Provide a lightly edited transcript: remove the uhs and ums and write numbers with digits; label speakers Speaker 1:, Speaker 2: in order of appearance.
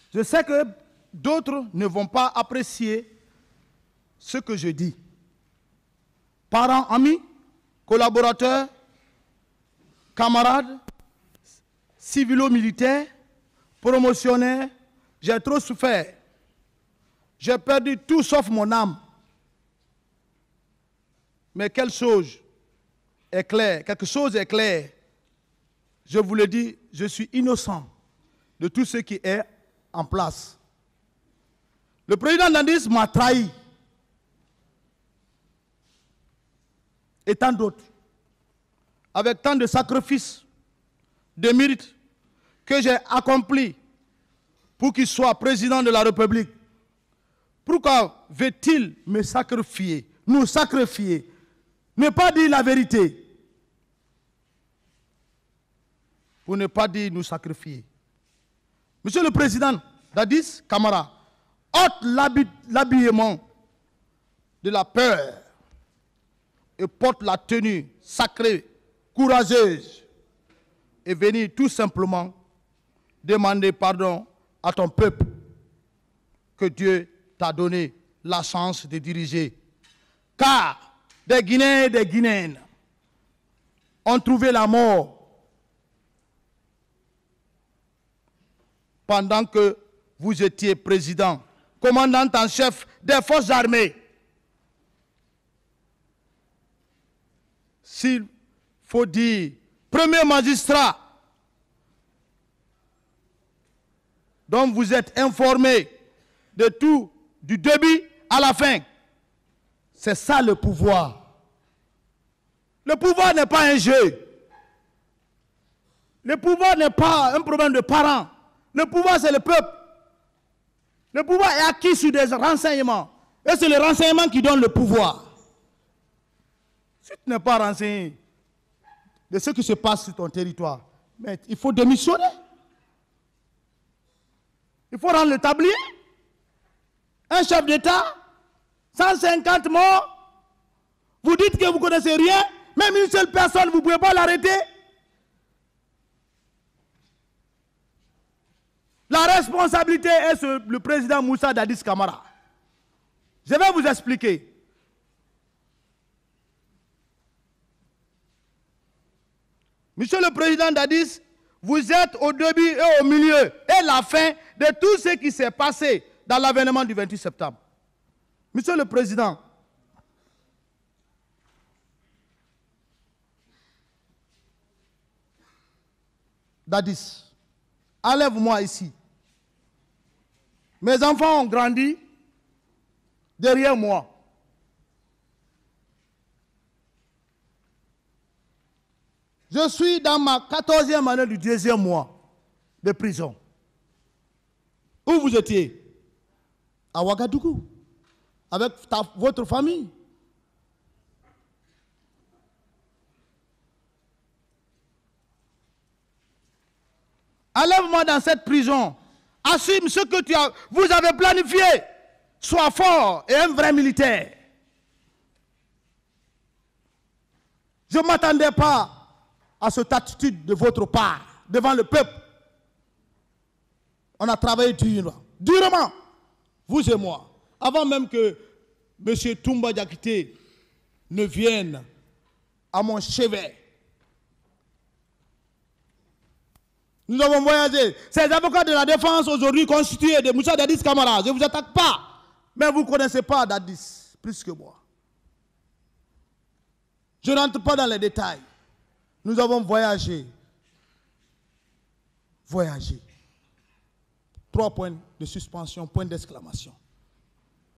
Speaker 1: Je sais que d'autres ne vont pas apprécier ce que je dis. Parents, amis, collaborateurs, camarades, civilo-militaires, promotionnaires, j'ai trop souffert. J'ai perdu tout sauf mon âme. Mais quelque chose est clair. Je vous le dis, je suis innocent de tout ce qui est en place. Le président Dadis m'a trahi. Et tant d'autres. Avec tant de sacrifices, de mérites que j'ai accomplis pour qu'il soit président de la République. Pourquoi veut-il me sacrifier, nous sacrifier, ne pas dire la vérité? Pour ne pas dire nous sacrifier. Monsieur le Président Dadis Camara, ôte l'habillement de la peur et porte la tenue sacrée, courageuse, et venir tout simplement demander pardon à ton peuple que Dieu t'a donné la chance de diriger. Car des Guinéens et des Guinéennes ont trouvé la mort pendant que vous étiez président, commandant en chef des forces armées. S'il faut dire, premier magistrat dont vous êtes informé de tout, du début à la fin. C'est ça le pouvoir. Le pouvoir n'est pas un jeu. Le pouvoir n'est pas un problème de parents. Le pouvoir, c'est le peuple. Le pouvoir est acquis sur des renseignements. Et c'est le renseignement qui donne le pouvoir. Si tu n'es pas renseigné de ce qui se passe sur ton territoire, mais il faut démissionner. Il faut rendre le tablier. Un chef d'État, 150 morts. Vous dites que vous ne connaissez rien. Même une seule personne, vous ne pouvez pas l'arrêter. La responsabilité est sur le président Moussa Dadis Camara. Je vais vous expliquer. Monsieur le président Dadis, vous êtes au début et au milieu et la fin de tout ce qui s'est passé dans l'avènement du 28 septembre. Monsieur le président, Dadis, enlève-moi ici. Mes enfants ont grandi derrière moi. Je suis dans ma 14e année du 2e mois de prison. Où vous étiez? À Ouagadougou, avec votre famille. Enlève-moi dans cette prison. Assume ce que vous avez planifié. Sois fort et un vrai militaire. Je ne m'attendais pas à cette attitude de votre part devant le peuple. On a travaillé durement, vous et moi, avant même que M. Toumba Diakité ne vienne à mon chevet. Nous avons voyagé. Ces avocats de la défense aujourd'hui constitués de Moussa Dadis Camara. Je ne vous attaque pas, mais vous ne connaissez pas Dadis plus que moi. Je n'entre pas dans les détails. Nous avons voyagé. Voyagé. 3 points de suspension, point d'exclamation.